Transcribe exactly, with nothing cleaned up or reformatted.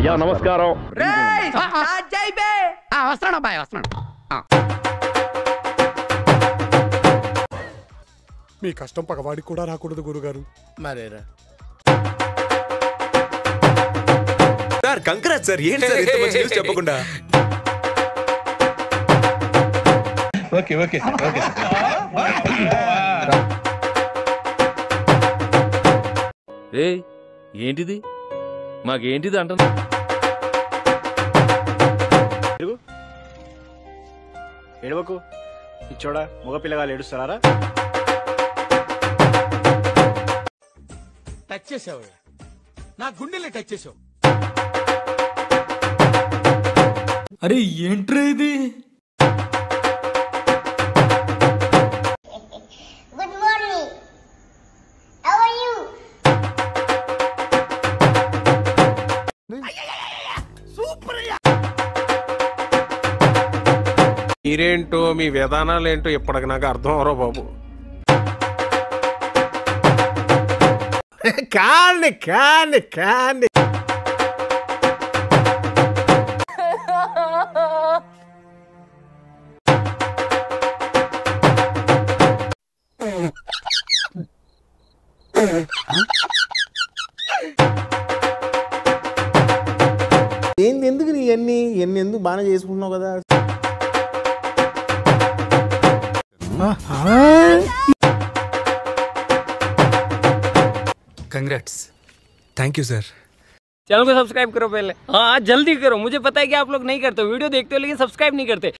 అయ్యా నమస్కారం. వస్తున్నాడు అబ్బాయి వస్తున్నాడు. మీ కష్టం పగవాడికి కూడా రాకూడదు గురుగారు. మరేరా సార్ కంగ్రాట్స్ సార్. ఏంటి సార్ ఇంత మంచి న్యూస్ చెప్పకుండా? ఓకే ఓకే ఓకే ఏ ఏంటిది మాకేంటిది అంటున్నా? ఏడవకు ఇచ్చోడా, మగపిల్లగాలు ఏడుస్తారా? టచ్ చేసావు, నా గుండెల్ని టచ్ చేసావు. అరే ఏంట్రా ఇది? Good morning, how are you? Super. మీరేంటో మీ విధానాలు ఏంటో ఇప్పటికి నాకు అర్థం అవరో బాబు. కాండి కాండి కాండి. ఏంది ఎందుకు నీ ఎన్ని ఎన్ని ఎందుకు బాగా చేసుకుంటున్నావు కదా? Congrats, thank you sir. Channel को सब्सक्राइब करो पहले, हाँ जल्दी करो. मुझे पता है कि आप लोग नहीं करते, वीडियो देखते हो लेकिन सब्सक्राइब नहीं करते.